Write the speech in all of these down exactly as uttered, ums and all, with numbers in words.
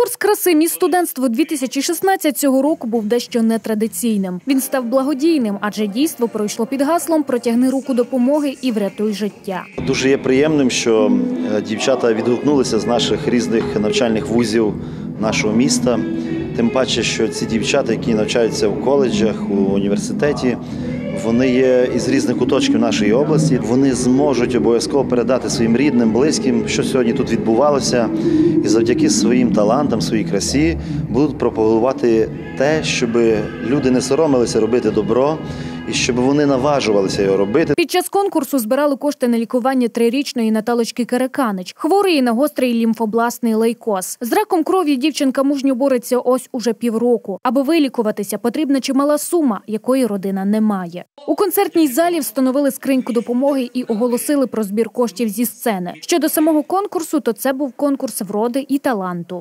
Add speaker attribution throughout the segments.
Speaker 1: Конкурс краси «Міс студентство-дві тисячі шістнадцять» цього року був дещо нетрадиційним. Він став благодійним, адже дійство пройшло під гаслом «Протягни руку допомоги і врятуй життя».
Speaker 2: Дуже є приємним, що дівчата відгукнулися з наших різних навчальних вузів нашого міста. Тим паче, що ці дівчата, які навчаються в коледжах, у університеті, вони є із різних куточків нашої області. Вони зможуть обов'язково передати своїм рідним, близьким, що сьогодні тут відбувалося. І завдяки своїм талантам, своїй красі будуть пропагувати те, щоб люди не соромилися робити добро, і щоб вони наважувалися його робити.
Speaker 1: Під час конкурсу збирали кошти на лікування трирічної Наталочки Караканич, хворої на гострий лімфобластний лейкоз. З раком крові дівчинка мужньо бореться ось уже півроку. Аби вилікуватися, потрібна чимала сума, якої родина не має. У концертній залі встановили скриньку допомоги і оголосили про збір коштів зі сцени. Щодо самого конкурсу, то це був конкурс вроди і таланту.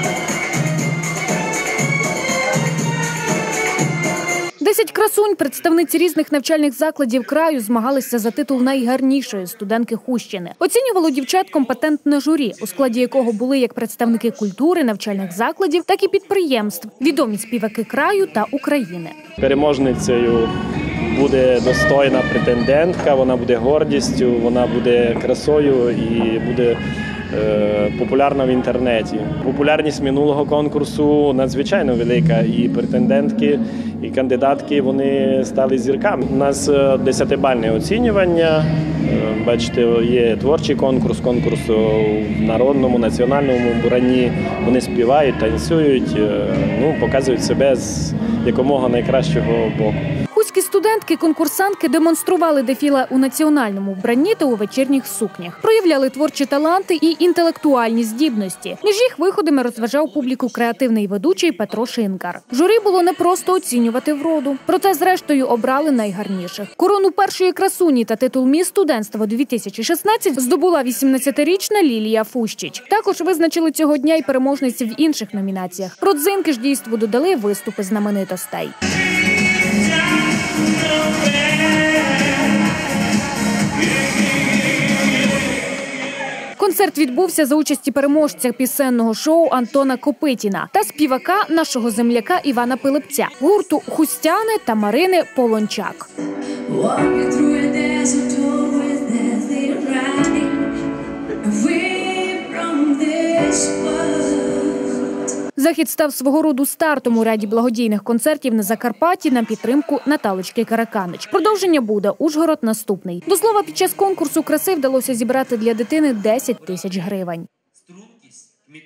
Speaker 1: Десять красунь, представниці різних навчальних закладів краю, змагалися за титул найгарнішої студентки Хустщини. Оцінювало дівчат компетентне журі, у складі якого були як представники культури, навчальних закладів, так і підприємств, відомі співаки краю та України.
Speaker 3: Переможницею буде достойна претендентка, вона буде гордістю, вона буде красою і буде популярна в інтернеті. Популярність минулого конкурсу надзвичайно велика, і претендентки, і кандидатки, вони стали зірками. У нас десятибальне оцінювання, бачите, є творчий конкурс, конкурс в народному, національному вбранні. Вони співають, танцюють, ну, показують себе з якомога найкращого боку.
Speaker 1: Хуські студентки-конкурсантки демонстрували дефіле у національному вбранні та у вечірніх сукнях. Проявляли творчі таланти і інтелектуальні здібності. Між їх виходами розважав публіку креативний ведучий Петро Шинкар. Журі було не просто оцінювати вроду. Проте, зрештою, обрали найгарніших. Корону першої красуні та титул «Міс студентство-дві тисячі шістнадцять» здобула вісімнадцятирічна Лілія Фущич. Також визначили цього дня й переможниць в інших номінаціях. Родзинки ж дійству додали виступи знаменитостей. Концерт відбувся за участі переможця пісенного шоу Антона Копитіна та співака нашого земляка Івана Пилипця, гурту «Хустяни» та Марини Полончак. Захід став свого роду стартом у ряді благодійних концертів на Закарпатті на підтримку Наталочки Караканич. Продовження буде «Ужгород наступний». До слова, під час конкурсу краси вдалося зібрати для дитини десять тисяч гривень.